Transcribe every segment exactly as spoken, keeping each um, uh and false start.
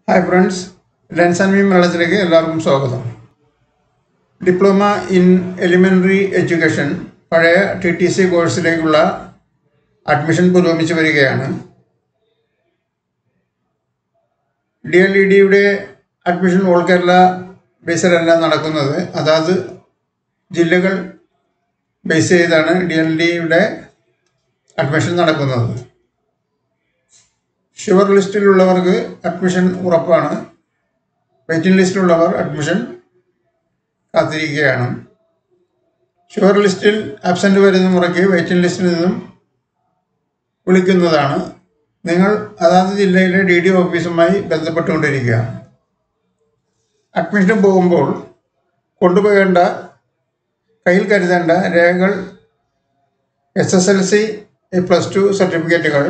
Hi friends, Lens and Me Malayalam എല്ലാവർക്കും സ്വാഗതം. Diploma in elementary education പഴയ T T C കോഴ്സിലേക്കുള്ള admission പുരോഗമിച്ചു വരികയാണ്. ഡി എൽ ഇ ഡിയുടെ അഡ്മിഷൻ ഓൾ കേരള ബേസിലല്ല നടക്കുന്നത്. അതാത് ജില്ലകൾ ബേസ് ചെയ്താണ് ഡി എൽ ഡിയുടെ അഡ്മിഷൻ നടക്കുന്നത്. ഷുവർ ലിസ്റ്റിലുള്ളവർക്ക് അഡ്മിഷൻ ഉറപ്പാണ്. വെയിറ്റിംഗ് ലിസ്റ്റിലുള്ളവർ അഡ്മിഷൻ കാത്തിരിക്കുകയാണ്. ഷുവർ ലിസ്റ്റിൽ ആബ്സെൻ്റ് വരുന്ന മുറയ്ക്ക് വെയിറ്റിംഗ് ലിസ്റ്റിൽ നിന്നും വിളിക്കുന്നതാണ്. നിങ്ങൾ അതാത് ജില്ലയിലെ ഡി ഡി ഓഫീസുമായി ബന്ധപ്പെട്ടുകൊണ്ടിരിക്കുക. അഡ്മിഷന് പോകുമ്പോൾ കൊണ്ടുപോകേണ്ട കയ്യിൽ കരുതേണ്ട രേഖകൾ S S L C plus two സർട്ടിഫിക്കറ്റുകൾ,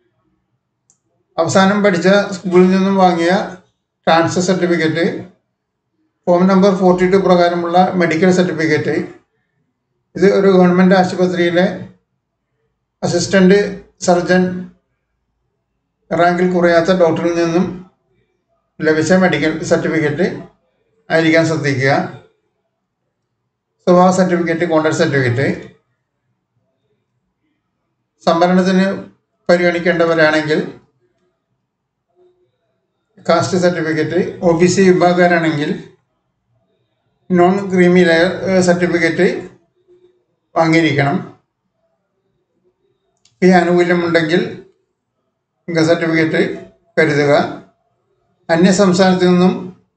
അവസാനം പഠിച്ച സ്കൂളിൽ നിന്നും വാങ്ങിയ transfer certificate, form number forty two പ്രകാരമുള്ള മെഡിക്കൽ സർട്ടിഫിക്കറ്റ്. ഇത് ഒരു ഗവൺമെൻറ് ആശുപത്രിയിലെ അസിസ്റ്റൻ്റ് സർജൻ റാങ്കിൽ കുറയാത്ത ഡോക്ടറിൽ നിന്നും ലഭിച്ച മെഡിക്കൽ സർട്ടിഫിക്കറ്റ് ആയിരിക്കാൻ ശ്രദ്ധിക്കുക. സ്വഭാവ സർട്ടിഫിക്കറ്റ്, കോൺടാക്ട് സർട്ടിഫിക്കറ്റ്. സംവരണത്തിന് പരിഗണിക്കേണ്ടവരാണെങ്കിൽ caste certificate, O B C വിഭാഗക്കാരാണെങ്കിൽ നോൺ ക്രീമി ലെയർ സർട്ടിഫിക്കറ്റ് വാങ്ങിയിരിക്കണം. ഈ ആനുകൂല്യമുണ്ടെങ്കിൽ ഇൻകം സർട്ടിഫിക്കറ്റ് കരുതുക. അന്യ സംസ്ഥാനത്തു നിന്നും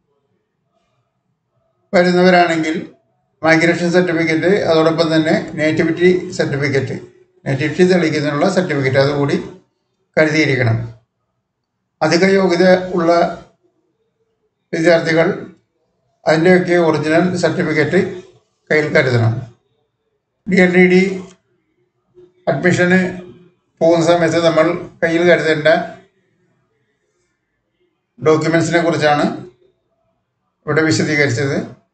വരുന്നവരാണെങ്കിൽ മൈഗ്രേഷൻ സർട്ടിഫിക്കറ്റ്, അതോടൊപ്പം തന്നെ നേറ്റിവിറ്റി സർട്ടിഫിക്കറ്റ്, നേറ്റിവിറ്റി തെളിയിക്കുന്നതിനുള്ള സർട്ടിഫിക്കറ്റ് അതുകൂടി കരുതിയിരിക്കണം. അധിക യോഗ്യത ഉള്ള വിദ്യാർത്ഥികൾ അതിൻ്റെയൊക്കെ ഒറിജിനൽ സർട്ടിഫിക്കറ്റ് കയ്യിൽ കരുതണം. ഡി എൽ ഇ ഡി അഡ്മിഷന് പോകുന്ന സമയത്ത് നമ്മൾ കയ്യിൽ കരുതേണ്ട ഡോക്യുമെൻസിനെ കുറിച്ചാണ് ഇവിടെ വിശദീകരിച്ചത്.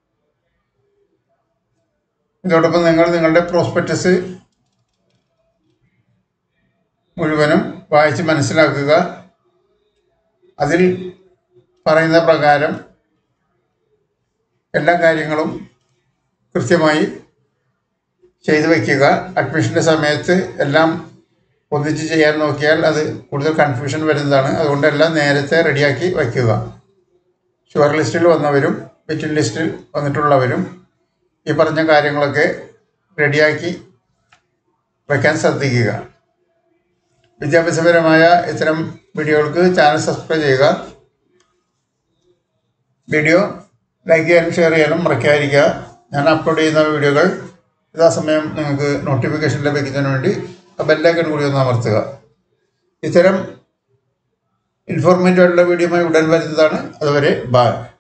ഇതോടൊപ്പം നിങ്ങൾ നിങ്ങളുടെ പ്രോസ്പെക്ടസ് മുഴുവനും വായിച്ച് മനസ്സിലാക്കുക. അതിൽ പറയുന്ന പ്രകാരം എല്ലാ കാര്യങ്ങളും കൃത്യമായി ചെയ്തു വയ്ക്കുക. അഡ്മിഷൻ്റെ സമയത്ത് എല്ലാം ഒന്നിച്ച് ചെയ്യാൻ നോക്കിയാൽ അത് കൂടുതൽ കൺഫ്യൂഷൻ വരുന്നതാണ്. അതുകൊണ്ട് എല്ലാം നേരത്തെ റെഡിയാക്കി വയ്ക്കുക. ഷുവർ ലിസ്റ്റിൽ വന്നവരും വെയിറ്റിംഗ് ലിസ്റ്റിൽ വന്നിട്ടുള്ളവരും ഈ പറഞ്ഞ കാര്യങ്ങളൊക്കെ റെഡിയാക്കി വയ്ക്കാൻ ശ്രദ്ധിക്കുക. വിദ്യാഭ്യാസപരമായ ഇത്തരം വീഡിയോകൾക്ക് ചാനൽ സബ്സ്ക്രൈബ് ചെയ്യുക. വീഡിയോ ലൈക്ക് ചെയ്യാനും ഷെയർ ചെയ്യാനും മറക്കാതിരിക്കുക. ഞാൻ അപ്ലോഡ് ചെയ്യുന്ന വീഡിയോകൾ യഥാസമയം നിങ്ങൾക്ക് നോട്ടിഫിക്കേഷൻ ലഭിക്കുന്നതിന് വേണ്ടി ബെല്ലൈക്കൺ കൂടി ഒന്ന് അമർത്തുക. ഇത്തരം ഇൻഫോർമേറ്റീവ് ആയിട്ടുള്ള വീഡിയോയുമായി ഉടൻ വരുന്നതാണ്. അതുവരെ ബൈ.